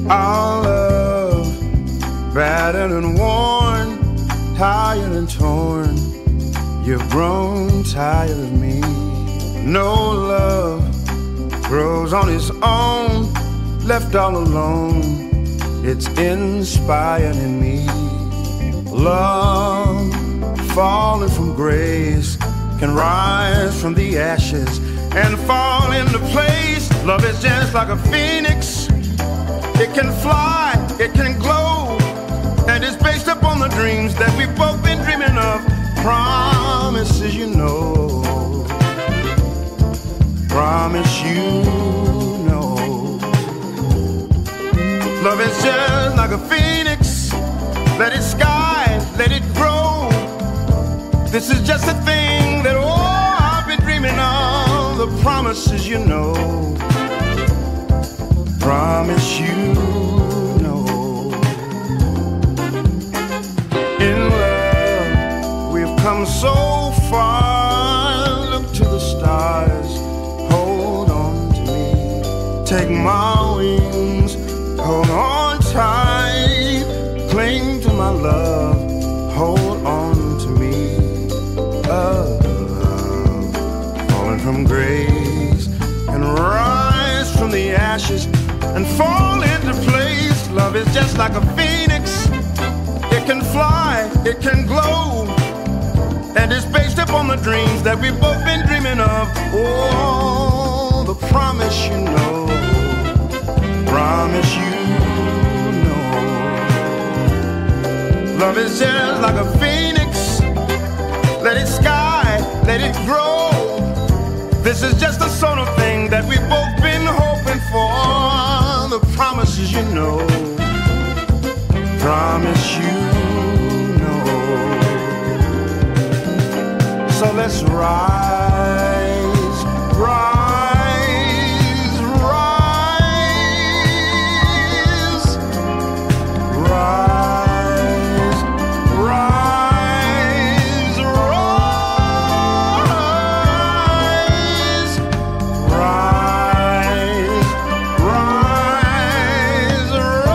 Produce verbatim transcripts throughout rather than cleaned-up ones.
Our love, battered and worn, tired and torn. You've grown tired of me. No love grows on its own, left all alone. It's inspired in me. Love, falling from grace, can rise from the ashes and fall into place. Love is just like a phoenix. It can fly, it can glow, and it's based upon the dreams that we've both been dreaming of. Promises, you know. Promise, you know. Love is just like a phoenix. Let it sky, let it grow. This is just a thing that, oh, I've been dreaming of. The promises, you know. Promise, you know. In love, we've come so far. Look to the stars. Hold on to me. Take my wings. Hold on tight. Cling to my love. Hold on to me. Love, falling from grace and rise from the ashes and fall into place. Love is just like a phoenix. It can fly, it can glow, and it's based upon the dreams that we've both been dreaming of. Oh, the promise, you know. Promise, you know. Love is just like a phoenix. Let it sky, let it grow. This is just the sort of thing that we've both been hoping for. The promises, you know. Promise, you know. So let's rise, rise, rise, rise, rise, rise, rise, rise,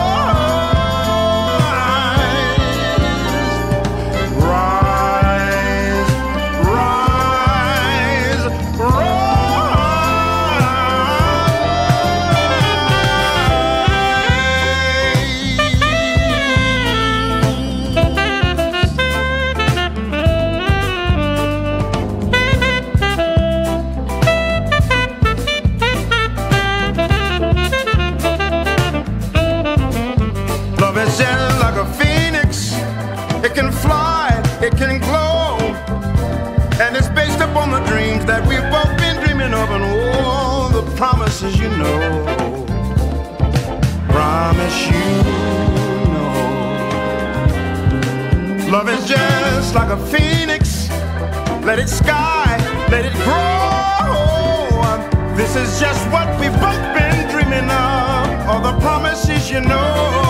Love is just like a phoenix. It can fly, it can glow, and it's based upon the dreams that we've both been dreaming of. And oh, the promises, you know. Promise, you know. Love is just like a phoenix. Let it sky, let it grow. This is just what we've both been dreaming of. All the promises, you know.